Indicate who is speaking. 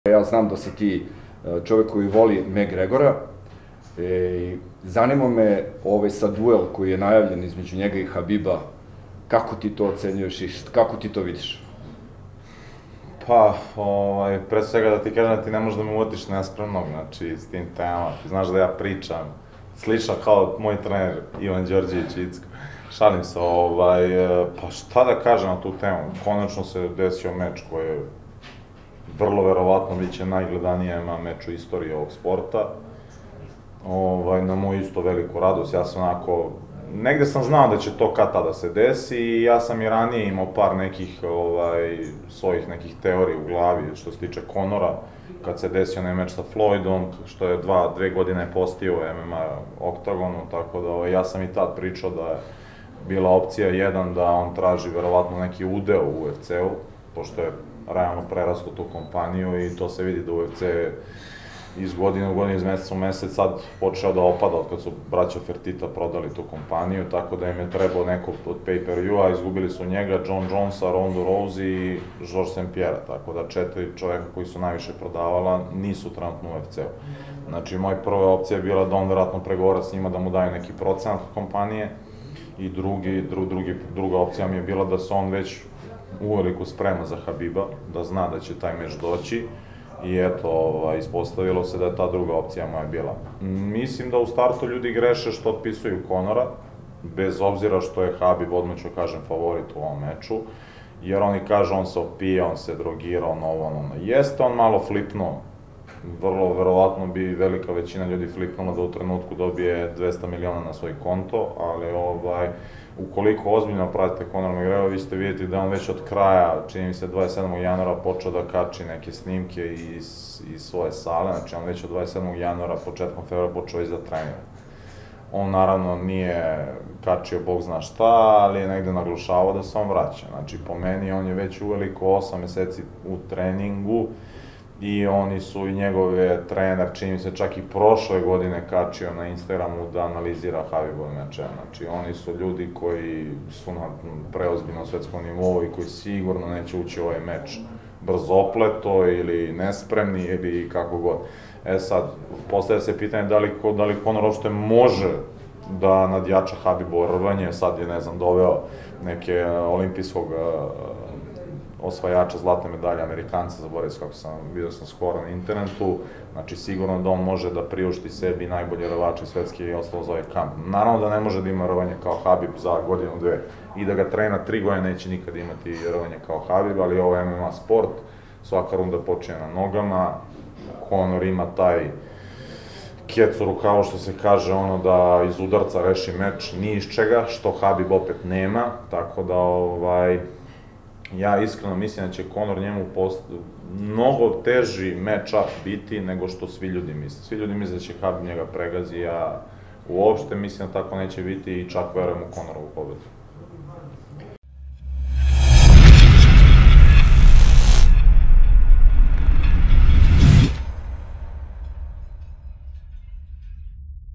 Speaker 1: Ja znam da si ti čovek koji voli McGregora. Zanima me sad duel koji je najavljen između njega i Habiba. Kako ti to ocenjuješ i kako ti to vidiš?
Speaker 2: Pa, pre svega da ti kažem da ti ne možeš da me uvodiš nespremnog, znači, s tim temama. Ti znaš da ja pričam slično kao moj trener Ivan Đorđević Icko. Šalim se, pa šta da kažem na tu temu? Konačno se desio meč koji je vrlo verovatno biće najgledanije meč u istoriji ovog sporta. Na moju isto veliku radost, ja sam onako, negde sam znao da će to kad tada se desi i ja sam i ranije imao par nekih svojih nekih teorija u glavi što se tiče Conora, kad se desio onaj meč sa Floydom, što je 2 godine postio u MMA oktagonu, tako da ja sam i tad pričao da je bila opcija jedan da on traži verovatno neki udeo u UFC-u, pošto je realno prerastao tu kompaniju i to se vidi da UFC iz godine u godinu, iz meseca u mesec sad počeo da opada od kad su braća Fertita prodali tu kompaniju, tako da im je trebao neko od pay-per-view-a, izgubili su njega, John Jonesa, Ronda Rousey i Georges St-Pierre, tako da 4 čoveka koji su najviše prodavala nisu trenutno u UFC-u. Znači, moja prva opcija je bila da on verovatno pregovara s njima da mu daju neki procenat kompanije i druga opcija mi je bila da se on već uveliko sprema za Habiba, da zna da će taj meč doći i eto, ispostavilo se da je ta druga opcija moja bila. Mislim da u startu ljudi greše što otpisuju Conora, bez obzira što je Habib, odmah ću kažem, favorit u ovom meču, jer oni kažu on se opija, on se drogira, ono. Jeste on malo flipnuo, vrlo verovatno bi velika većina ljudi flipnula da u trenutku dobije 200 miliona na svoj konto, ali ukoliko ozbiljno pratite Conor McGregora, vi ćete vidjeti da on već od kraja, čini mi se 27. januara, počeo da kači neke snimke iz svoje sale, znači on već od 27. januara, početkom februara počeo da trenira. On naravno nije kačio bog zna šta, ali je negde naglušavao da se on vraća. Znači po meni on je već uveliko 8 meseci u treningu i oni su i njegove trener, čini mi se čak i prošle godine kačio na Instagramu da analizira Habibove meče. Znači oni su ljudi koji su na preozbiljnom svetskom nivou i koji sigurno neće ući u ovaj meč brzopleto ili nespremni ili kako god. Sad, postavlja se pitanje da li Conor uopšte može da nadjača Habibovo rvanje, sad je, ne znam, doveo neke olimpijskog osvajača zlatne medalje, Amerikanca, zaboravim se kako vidio sam skoro na internetu, znači sigurno da on može da priušti sebi najbolje rvače svetske i ostalo za ovaj kamp. Naravno da ne može da ima rvanje kao Habib za godinu, dve i da ga trena 3 godine neće nikad imati rvanje kao Habib, ali ovo je MMA sport, svaka runda počinje na nogama, Conor ima taj kec u rukavu, što se kaže, ono da iz udarca reši meč ni iz čega, što Habib opet nema, tako da ja iskreno mislim da će Conor njemu mnogo teži match-up biti nego što svi ljudi misle. Svi ljudi misle da će Habib njega pregazi, ja uopšte mislim da tako neće biti i čak verujem u Conorovu pobedu.